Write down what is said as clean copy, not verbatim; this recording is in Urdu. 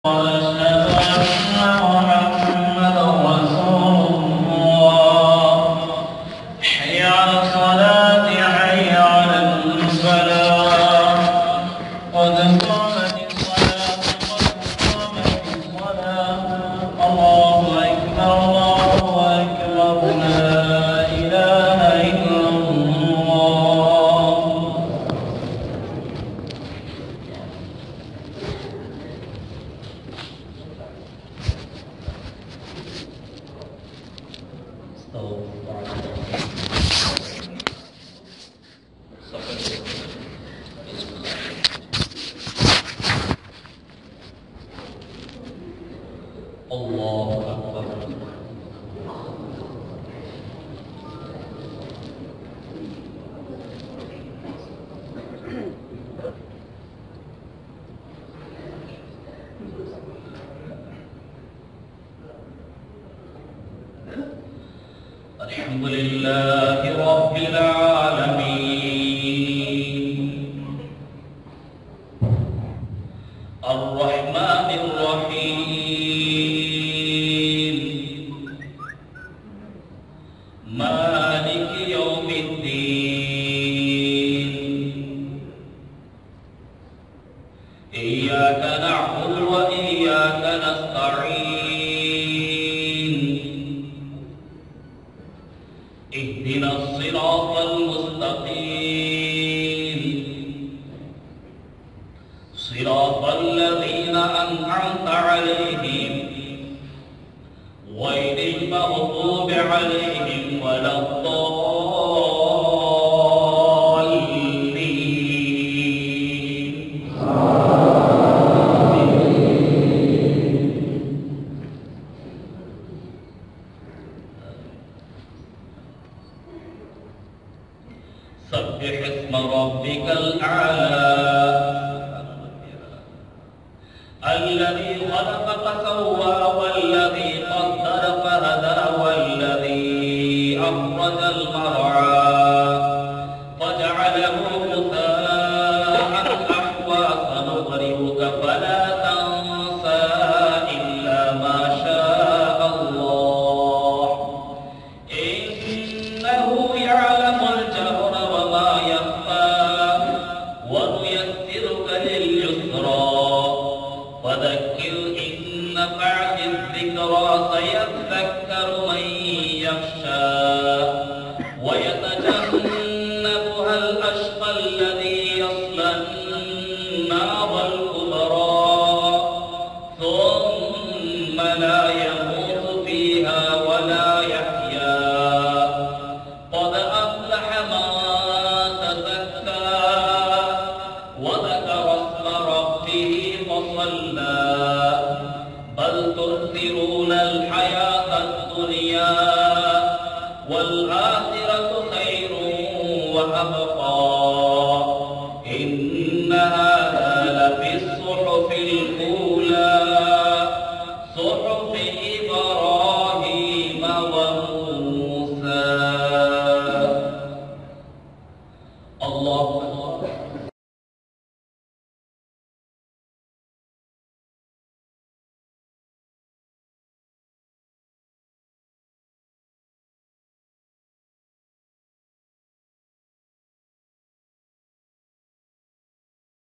وأشهد أن محمدا رسول الله. حي على الصلاة حي على الفلاح قد قامت الصلاة قد قامت الصلاة. الله أكبر الله أكبر لا إله إلا الله. الله أكبر. الحمد لله رب العالمين الرحمن الرحيم مالك يوم الدين. إياك نعبد وإياك نستعين. اهدنا الصراط المستقيم صراط الذين أنعمت عليهم غير المغضوب عليهم ولا الضالين. سبح اسم ربك الأعلى الذي خلق فسوى والذي قدر فهدى والذي أخرج المرعى فجعله غثاء أحوى سنقرئك فلا تنسى إلا ما شاء الله إنه يعلم الجهر وما يخفى ونيسرك لليسرى فذكر إن نفعت الذكرى سيذكر من يخشى ويتجنبها الأشقى الذي يصلى النار الكبرى ثم لا يموت فيها ولا يحيا قد أفلح من تزكى وذكر اسم ربه فصلى بل تؤثرون الحياة الدنيا